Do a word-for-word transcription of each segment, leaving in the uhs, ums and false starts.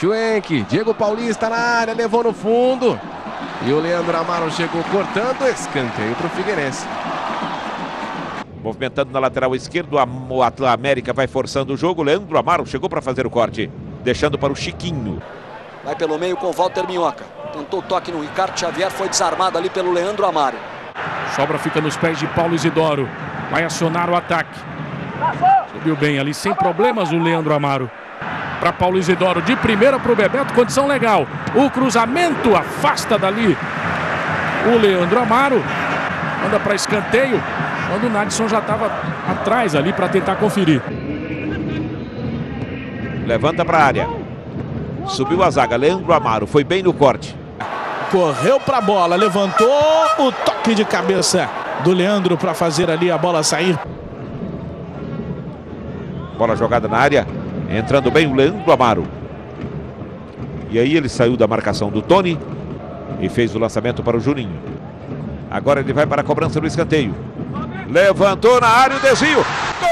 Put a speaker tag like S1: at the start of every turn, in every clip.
S1: Schwenk, Diego Paulista na área, levou no fundo. E o Leandro Amaro chegou cortando, escanteio para o Figueirense.
S2: Movimentando na lateral esquerda, o Atlético América vai forçando o jogo. Leandro Amaro chegou para fazer o corte, deixando para o Chiquinho.
S3: Vai pelo meio com Walter Minhoca. Tentou o toque no Ricardo Xavier, foi desarmado ali pelo Leandro Amaro.
S4: Sobra fica nos pés de Paulo Isidoro. Vai acionar o ataque. Subiu bem ali, sem problemas o Leandro Amaro. Para Paulo Isidoro, de primeira para o Bebeto, condição legal. O cruzamento afasta dali o Leandro Amaro. Manda para escanteio, quando o Nadson já estava atrás ali para tentar conferir.
S2: Levanta para a área. Subiu a zaga, Leandro Amaro, foi bem no corte.
S5: Correu para a bola, levantou o toque de cabeça do Leandro para fazer ali a bola sair.
S2: Bola jogada na área, entrando bem o Leandro Amaro. E aí ele saiu da marcação do Tony e fez o lançamento para o Juninho. Agora ele vai para a cobrança do escanteio. Levantou na área o desvio.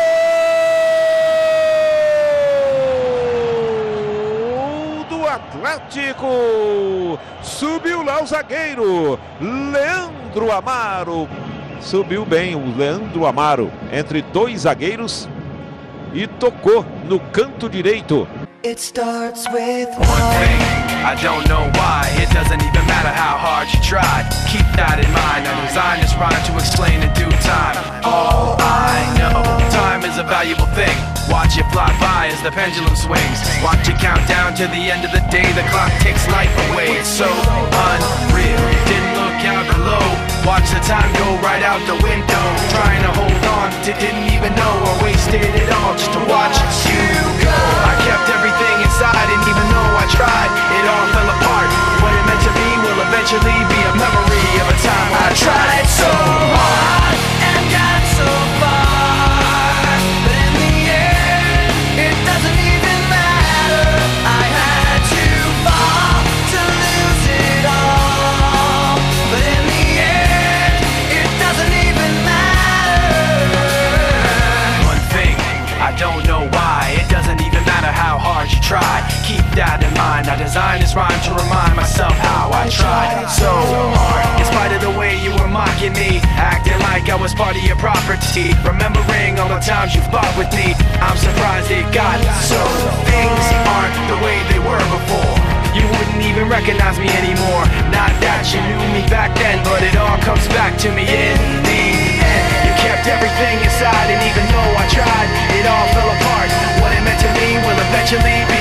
S2: Atlético, subiu lá o zagueiro Leandro Amaro, subiu bem o Leandro Amaro entre dois zagueiros e tocou no canto direito.
S6: It starts with one thing, I don't know why. It doesn't even matter how hard you try. Keep that in mind. I designed this rhyme to explain in due time. All I know, time is a valuable thing. Watch it fly by as the pendulum swings. Watch it count down to the end of the day. The clock takes life away. It's so unreal. Didn't look out below. Watch the time go right out the window. Trying to hold on to didn't even know I wasted it all just to watch you go. I kept everything inside, and even though I tried, it all fell apart. What it meant to be will eventually be a memory of a time when I tried so hard and got so far, but in the end, it doesn't even matter. I had to fall to lose it all, but in the end, it doesn't even matter. One thing, I don't know why, it doesn't even matter how hard you try. Keep that in mind. I designed this rhyme to remind myself how I tried so hard. In spite of the way you were mocking me, acting like I was part of your property, remembering all the times you fought with me, I'm surprised it got so. Things aren't the way they were before. You wouldn't even recognize me anymore. Not that you knew me back then, but it all comes back to me in the end. You kept everything inside, and even though I tried, it all fell apart. What it meant to me will eventually be